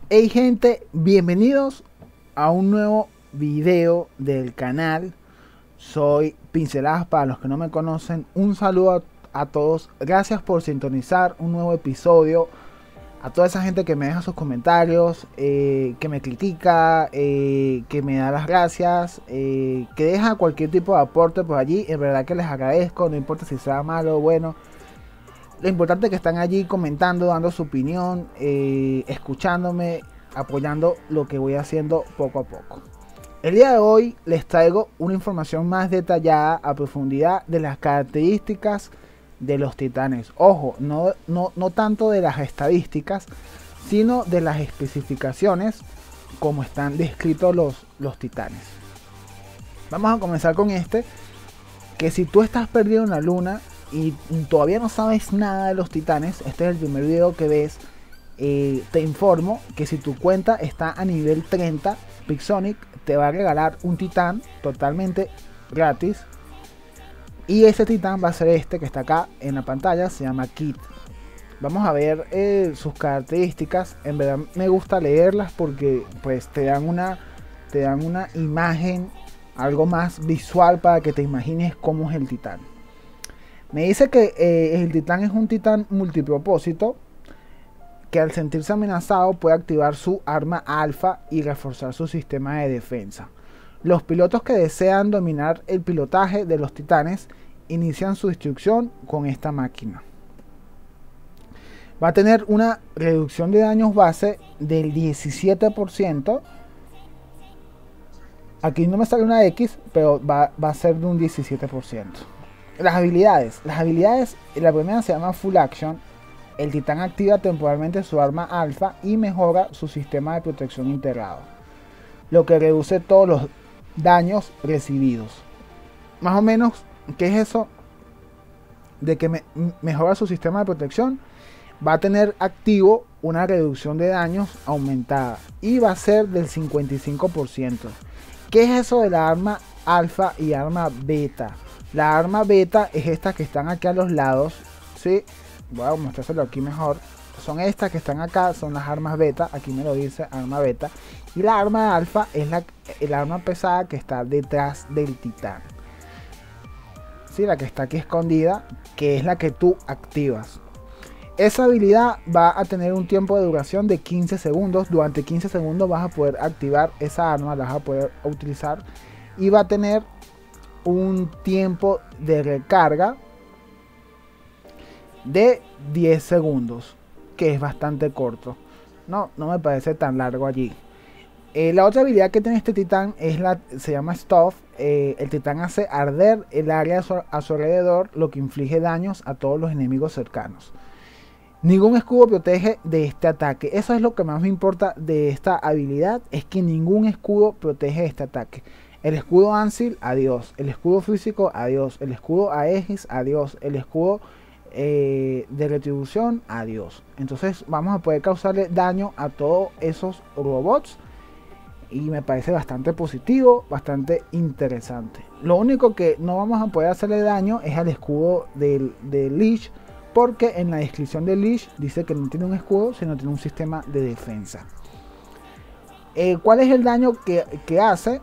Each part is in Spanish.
Hey gente, bienvenidos a un nuevo video del canal. Soy Pinceladas para los que no me conocen. Un saludo a todos. Gracias por sintonizar un nuevo episodio. A toda esa gente que me deja sus comentarios, que me critica, que me da las gracias, que deja cualquier tipo de aporte por allí. En verdad que les agradezco, no importa si sea malo o bueno. Lo importante es que están allí comentando, dando su opinión, escuchándome, apoyando lo que voy haciendo poco a poco. El día de hoy les traigo una información más detallada a profundidad de las características de los titanes. Ojo, no tanto de las estadísticas, sino de las especificaciones como están descritos los titanes. Vamos a comenzar con que si tú estás perdido en la luna y todavía no sabes nada de los titanes, este es el primer video que ves. Te informo que si tu cuenta está a nivel 30, Pixonic te va a regalar un titán totalmente gratis. Y ese titán va a ser este que está acá en la pantalla, se llama Kit. Vamos a ver sus características. En verdad me gusta leerlas porque pues te dan una imagen, algo más visual para que te imagines cómo es el titán. Me dice que el titán es un titán multipropósito que al sentirse amenazado puede activar su arma alfa y reforzar su sistema de defensa. Los pilotos que desean dominar el pilotaje de los titanes inician su instrucción con esta máquina. Va a tener una reducción de daños base del 17%. Aquí no me sale una X, pero va a ser de un 17%. Las habilidades, la primera se llama Full Action. El titán activa temporalmente su arma alfa y mejora su sistema de protección integrado, lo que reduce todos los daños recibidos. Más o menos, ¿qué es eso de que mejora su sistema de protección? Va a tener activo una reducción de daños aumentada y va a ser del 55%. ¿Qué es eso de la arma alfa y arma beta? La arma beta es estas que están aquí a los lados, ¿sí? Voy a mostrárselo aquí mejor. Son estas que están acá, son las armas beta. Aquí me lo dice, arma beta. Y la arma alfa es el arma pesada que está detrás del titán. ¿Sí? La que está aquí escondida, que es la que tú activas. Esa habilidad va a tener un tiempo de duración de 15 segundos. Durante 15 segundos vas a poder activar esa arma, la vas a poder utilizar. Y va a tener un tiempo de recarga de 10 segundos, que es bastante corto. No me parece tan largo allí. La otra habilidad que tiene este titán se llama Stuff. El titán hace arder el área a su alrededor, lo que inflige daños a todos los enemigos cercanos. Ningún escudo protege de este ataque. Eso es lo que más me importa de esta habilidad, es que ningún escudo protege de este ataque. El escudo Ansil, adiós. El escudo físico, adiós. El escudo Aegis, adiós. El escudo de retribución, adiós. Entonces vamos a poder causarle daño a todos esos robots. Y me parece bastante positivo, bastante interesante. Lo único que no vamos a poder hacerle daño es al escudo de Lich, porque en la descripción de Lich dice que no tiene un escudo, sino tiene un sistema de defensa. ¿Cuál es el daño que hace?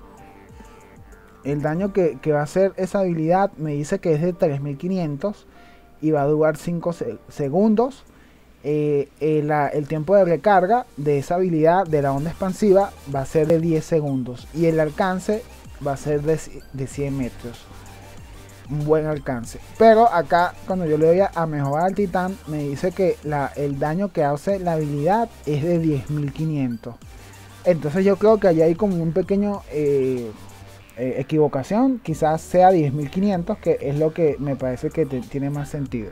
El daño que va a hacer esa habilidad me dice que es de 3500 y va a durar 5 segundos. El tiempo de recarga de esa habilidad de la onda expansiva va a ser de 10 segundos y el alcance va a ser de 100 metros. Un buen alcance. Pero acá cuando yo le doy a mejorar al titán me dice que el daño que hace la habilidad es de 10.500. Entonces yo creo que allí hay como un pequeño equivocación. Quizás sea 10.500, que es lo que me parece que tiene más sentido.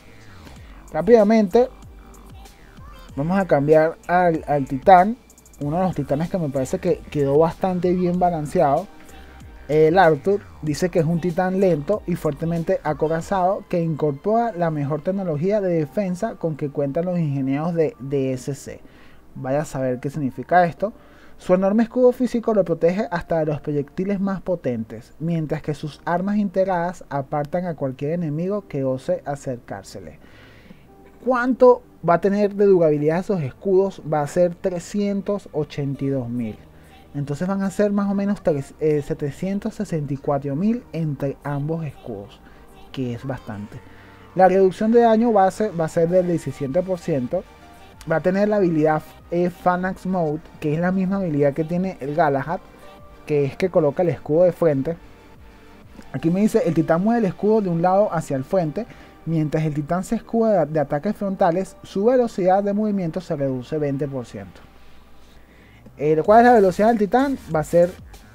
Rápidamente vamos a cambiar al titán. Uno de los titanes que me parece que quedó bastante bien balanceado. El Arthur dice que es un titán lento y fuertemente acorazado que incorpora la mejor tecnología de defensa con que cuentan los ingenieros de DSC. Vaya a saber qué significa esto. Su enorme escudo físico lo protege hasta de los proyectiles más potentes, mientras que sus armas integradas apartan a cualquier enemigo que ose acercársele. ¿Cuánto va a tener de durabilidad esos escudos? Va a ser 382.000. Entonces van a ser más o menos 764.000 entre ambos escudos, que es bastante. La reducción de daño va a ser del 17%. Va a tener la habilidad Phalanx Mode, que es la misma habilidad que tiene el Galahad, que es que coloca el escudo de frente. Aquí me dice, el titán mueve el escudo de un lado hacia el frente. Mientras el titán se escuda de ataques frontales, su velocidad de movimiento se reduce 20%. ¿Cuál es la velocidad del titán? Va a ser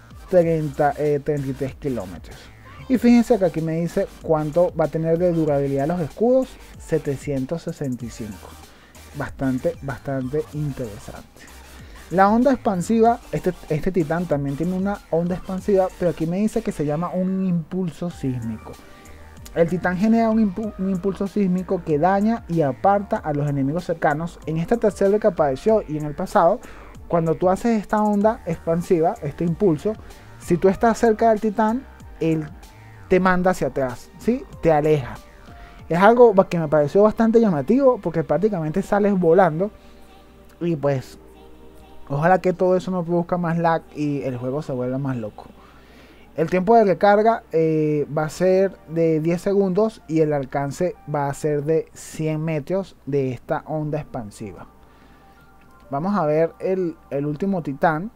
33 kilómetros. Y fíjense que aquí me dice cuánto va a tener de durabilidad los escudos. 765. Bastante interesante. La onda expansiva, este titán también tiene una onda expansiva, pero aquí me dice que se llama un impulso sísmico. El titán genera un impulso sísmico que daña y aparta a los enemigos cercanos. En esta tercera que apareció y en el pasado, cuando tú haces esta onda expansiva, este impulso, si tú estás cerca del titán, él te manda hacia atrás, ¿sí? Te aleja. Es algo que me pareció bastante llamativo porque prácticamente sales volando y pues ojalá que todo eso no produzca más lag y el juego se vuelva más loco. El tiempo de recarga va a ser de 10 segundos y el alcance va a ser de 100 metros de esta onda expansiva. Vamos a ver el último titán,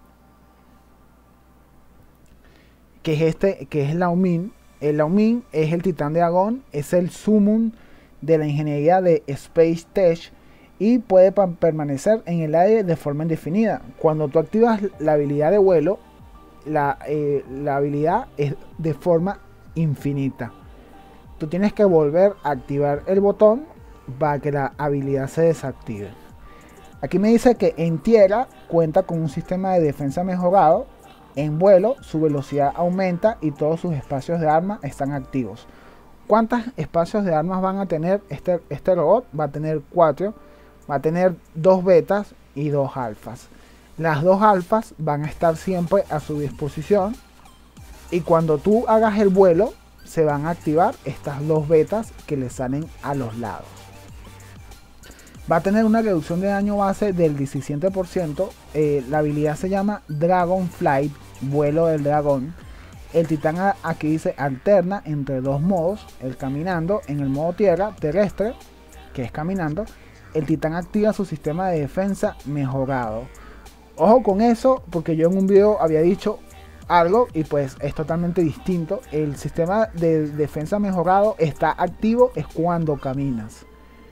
que es Laumin. El Laumin es el titán de Agón, es el summon de la ingeniería de Space Tech y puede permanecer en el aire de forma indefinida. Cuando tú activas la habilidad de vuelo, la habilidad es de forma infinita. Tú tienes que volver a activar el botón para que la habilidad se desactive. Aquí me dice que en tierra cuenta con un sistema de defensa mejorado. En vuelo su velocidad aumenta y todos sus espacios de armas están activos. ¿Cuántos espacios de armas van a tener este robot? Va a tener 4. Va a tener 2 betas y 2 alfas. Las 2 alfas van a estar siempre a su disposición y cuando tú hagas el vuelo se van a activar estas 2 betas que le salen a los lados. Va a tener una reducción de daño base del 17%. La habilidad se llama Dragon Flight, vuelo del dragón. El titán aquí dice alterna entre 2 modos, el caminando en el modo tierra terrestre, que es caminando. El titán activa su sistema de defensa mejorado. Ojo con eso, porque yo en un video había dicho algo y pues es totalmente distinto. El sistema de defensa mejorado está activo es cuando caminas,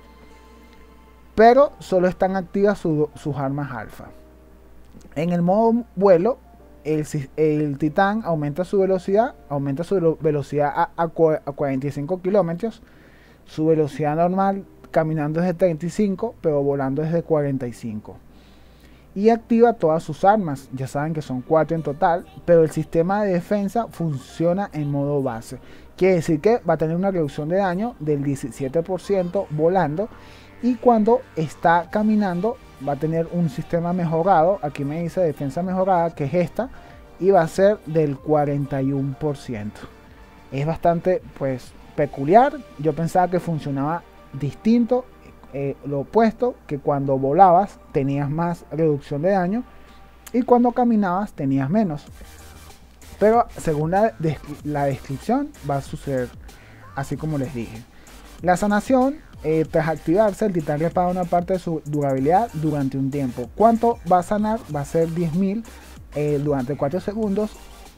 pero solo están activas sus armas alfa. En el modo vuelo, el titán aumenta su velocidad a 45 kilómetros. Su velocidad normal caminando es de 35, pero volando es de 45. Y activa todas sus armas, ya saben que son 4 en total, pero el sistema de defensa funciona en modo base. Quiere decir que va a tener una reducción de daño del 17% volando, y cuando está caminando va a tener un sistema mejorado. Aquí me dice defensa mejorada, que es esta, y va a ser del 41%. Es bastante pues peculiar. Yo pensaba que funcionaba distinto, lo opuesto, que cuando volabas tenías más reducción de daño y cuando caminabas tenías menos, pero según la descripción va a suceder así como les dije. La sanación, tras activarse, el titán repara una parte de su durabilidad durante un tiempo. ¿Cuánto va a sanar? Va a ser 10.000 durante 4 segundos.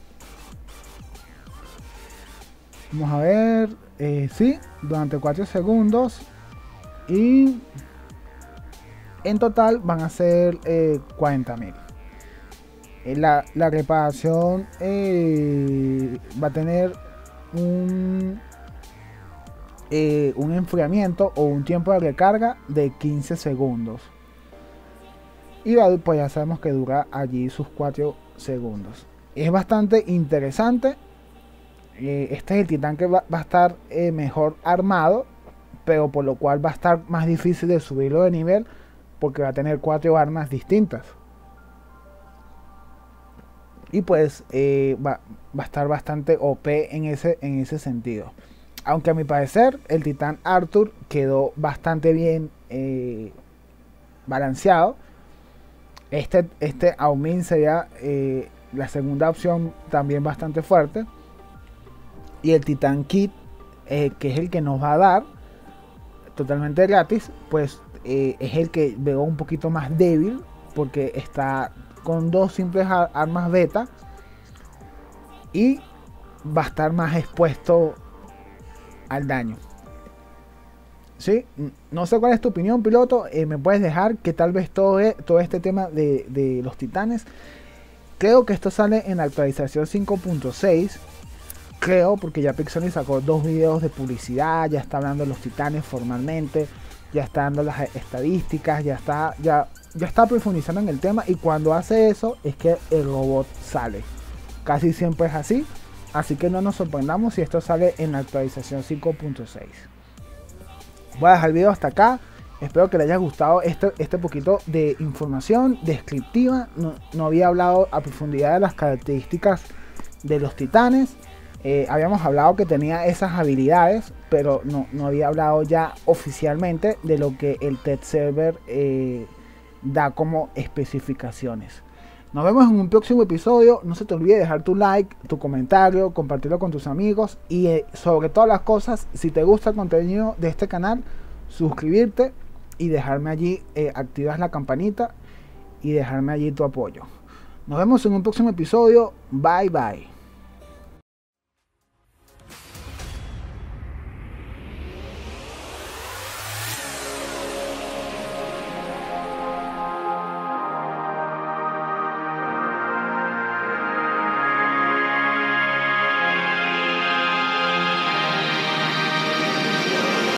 Vamos a ver, sí, durante 4 segundos. Y en total van a ser 40.000. La reparación va a tener un enfriamiento o un tiempo de recarga de 15 segundos. Y pues ya sabemos que dura allí sus 4 segundos. Es bastante interesante. Este es el titán que va a estar mejor armado, pero por lo cual va a estar más difícil de subirlo de nivel porque va a tener 4 armas distintas. Y pues va a estar bastante OP en ese sentido. Aunque a mi parecer el Titán Arthur quedó bastante bien balanceado. Este Aumin sería la segunda opción, también bastante fuerte. Y el Titán Kit, que es el que nos va a dar totalmente gratis, pues es el que veo un poquito más débil, porque está con dos simples armas beta y va a estar más expuesto al daño. ¿Sí? No sé cuál es tu opinión, piloto. Me puedes dejar que tal vez todo este tema de los titanes, creo que esto sale en la actualización 5.6. Creo, porque ya Pixony sacó 2 videos de publicidad, ya está hablando de los titanes formalmente, ya está dando las estadísticas, ya está profundizando en el tema, y cuando hace eso es que el robot sale. Casi siempre es así, así que no nos sorprendamos si esto sale en la actualización 5.6. Voy a dejar el video hasta acá. Espero que les haya gustado este poquito de información descriptiva. No había hablado a profundidad de las características de los titanes. Habíamos hablado que tenía esas habilidades, pero no había hablado ya oficialmente de lo que el test server da como especificaciones. Nos vemos en un próximo episodio. No se te olvide dejar tu like, tu comentario, compartirlo con tus amigos, y sobre todas las cosas, si te gusta el contenido de este canal, suscribirte y dejarme allí, activas la campanita y dejarme allí tu apoyo. Nos vemos en un próximo episodio. Bye bye.